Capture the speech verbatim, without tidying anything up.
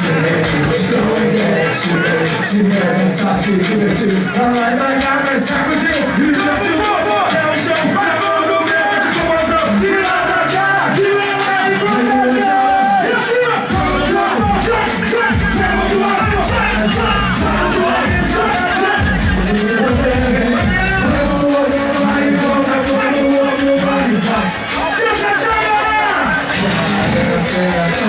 Se quer dançar, se divertir, vai largar, vai sacudir. E já se movou, é o chão, faz mãos, o medo de confusão. Tira da cá, tira da informação. E assim, ó, vamos lá, sai, sai, sai, vamos lá, sai, sai, sai, vamos lá, sai, sai. Você não pega, vamos lá, vai e volta, vai, o outro vai e faz. Sensacional!